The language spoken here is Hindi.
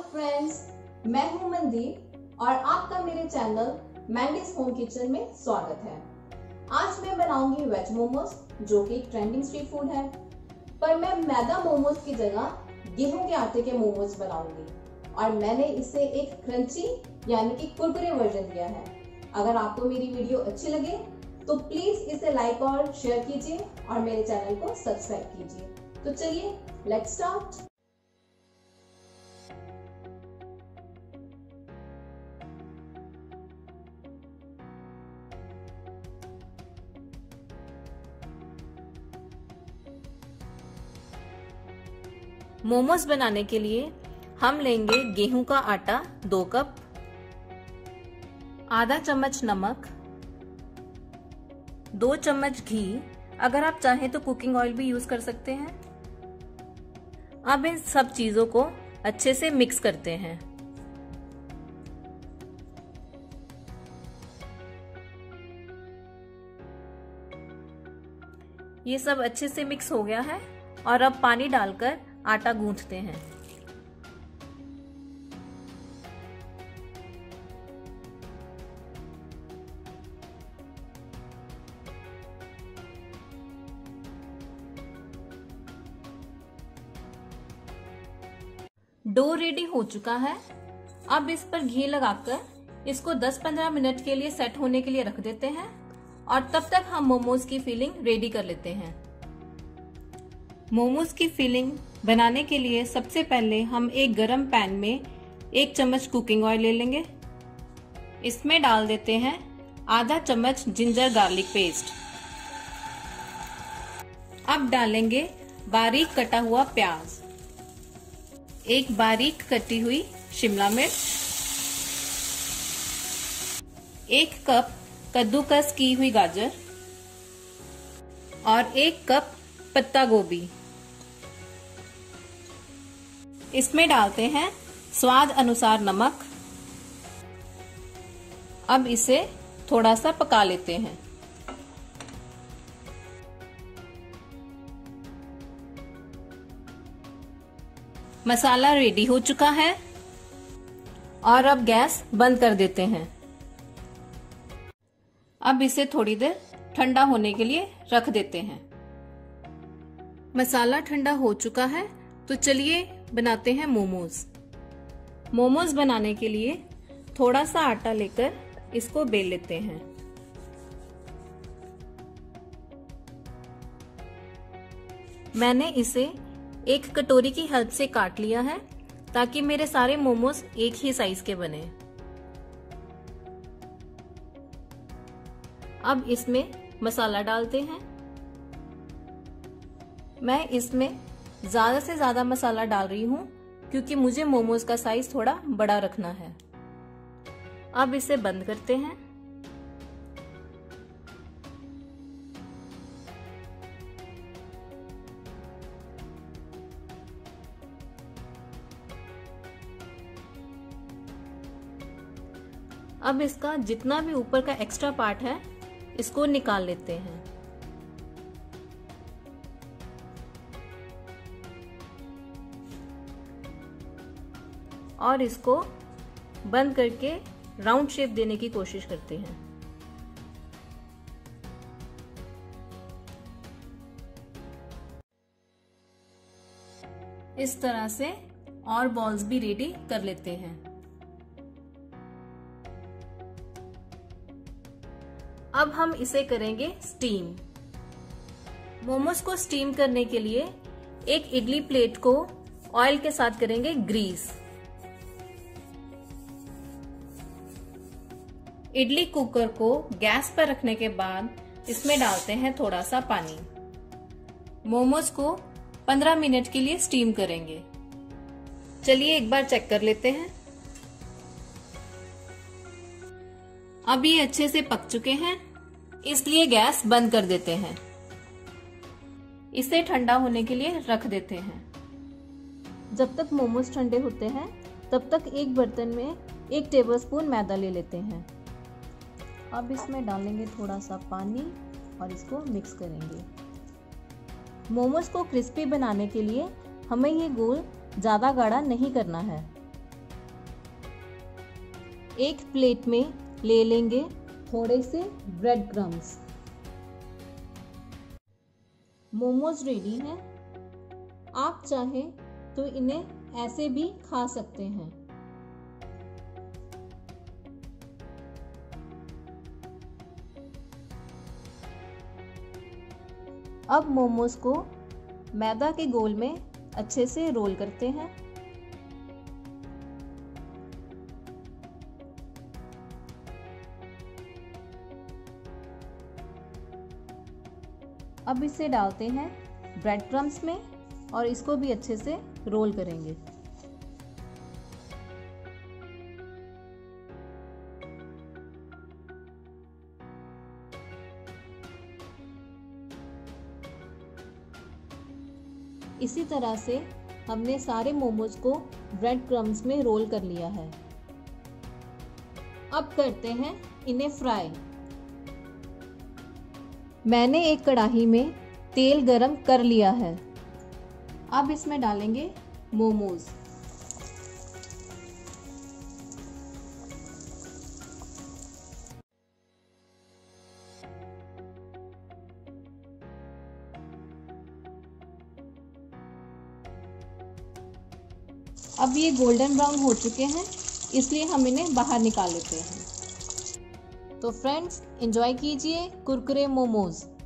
फ्रेंड्स, मैं हूं मनदीप और आपका मेरे चैनल मैंडीज होम किचन में स्वागत है। आज मैं बनाऊंगी वेज मोमोज, जो कि ट्रेंडिंग स्ट्रीट फूड है। पर मैं मैदा मोमोज की जगह गेहूं के आटे के मोमोज बनाऊंगी और मैंने इसे एक क्रंची यानी कि कुरकुरे वर्जन दिया है। अगर आपको मेरी वीडियो अच्छी लगे तो प्लीज इसे लाइक और शेयर कीजिए और मेरे चैनल को सब्सक्राइब कीजिए। तो चलिए लेट्स स्टार्ट। मोमोज बनाने के लिए हम लेंगे गेहूं का आटा 2 कप, आधा चम्मच नमक, 2 चम्मच घी, अगर आप चाहें तो कुकिंग ऑयल भी यूज कर सकते हैं। अब इन सब चीजों को अच्छे से मिक्स करते हैं। ये सब अच्छे से मिक्स हो गया है और अब पानी डालकर आटा गूंथते हैं। डो रेडी हो चुका है। अब इस पर घी लगाकर इसको 10-15 मिनट के लिए सेट होने के लिए रख देते हैं और तब तक हम मोमोज की फिलिंग रेडी कर लेते हैं। मोमोज की फिलिंग बनाने के लिए सबसे पहले हम एक गरम पैन में 1 चम्मच कुकिंग ऑयल ले लेंगे। इसमें डाल देते हैं आधा चम्मच जिंजर गार्लिक पेस्ट। अब डालेंगे बारीक कटा हुआ प्याज, एक बारीक कटी हुई शिमला मिर्च, 1 कप कद्दूकस की हुई गाजर और 1 कप पत्ता गोभी। इसमें डालते हैं स्वाद अनुसार नमक। अब इसे थोड़ा सा पका लेते हैं। मसाला रेडी हो चुका है और अब गैस बंद कर देते हैं। अब इसे थोड़ी देर ठंडा होने के लिए रख देते हैं। मसाला ठंडा हो चुका है तो चलिए बनाते हैं मोमोज। मोमोज बनाने के लिए थोड़ा सा आटा लेकर इसको बेल लेते हैं। मैंने इसे एक कटोरी की हेल्प से काट लिया है ताकि मेरे सारे मोमोज एक ही साइज के बने। अब इसमें मसाला डालते हैं। मैं इसमें ज्यादा से ज्यादा मसाला डाल रही हूँ क्योंकि मुझे मोमोज का साइज थोड़ा बड़ा रखना है। अब इसे बंद करते हैं। अब इसका जितना भी ऊपर का एक्स्ट्रा पार्ट है इसको निकाल लेते हैं। और इसको बंद करके राउंड शेप देने की कोशिश करते हैं। इस तरह से और बॉल्स भी रेडी कर लेते हैं। अब हम इसे करेंगे स्टीम। मोमोज को स्टीम करने के लिए एक इडली प्लेट को ऑयल के साथ करेंगे ग्रीस। इडली कुकर को गैस पर रखने के बाद इसमें डालते हैं थोड़ा सा पानी। मोमोज को 15 मिनट के लिए स्टीम करेंगे। चलिए एक बार चेक कर लेते हैं। अब ये अच्छे से पक चुके हैं, इसलिए गैस बंद कर देते हैं। इसे ठंडा होने के लिए रख देते हैं। जब तक मोमोज ठंडे होते हैं तब तक एक बर्तन में 1 टेबलस्पून मैदा ले लेते हैं। अब इसमें डालेंगे थोड़ा सा पानी और इसको मिक्स करेंगे। मोमोज को क्रिस्पी बनाने के लिए हमें ये गोल ज़्यादा गाढ़ा नहीं करना है। एक प्लेट में ले लेंगे थोड़े से ब्रेड क्रम्स। मोमोज रेडी हैं। आप चाहें तो इन्हें ऐसे भी खा सकते हैं। अब मोमोज को मैदा के गोल में अच्छे से रोल करते हैं। अब इसे डालते हैं ब्रेड क्रम्स में और इसको भी अच्छे से रोल करेंगे। इसी तरह से हमने सारे मोमोज को ब्रेड क्रम्स में रोल कर लिया है। अब करते हैं इन्हें फ्राई। मैंने एक कढ़ाई में तेल गरम कर लिया है। अब इसमें डालेंगे मोमोज। अब ये गोल्डन ब्राउन हो चुके हैं, इसलिए हम इन्हें बाहर निकाल लेते हैं। तो फ्रेंड्स, एंजॉय कीजिए कुरकुरे मोमोज।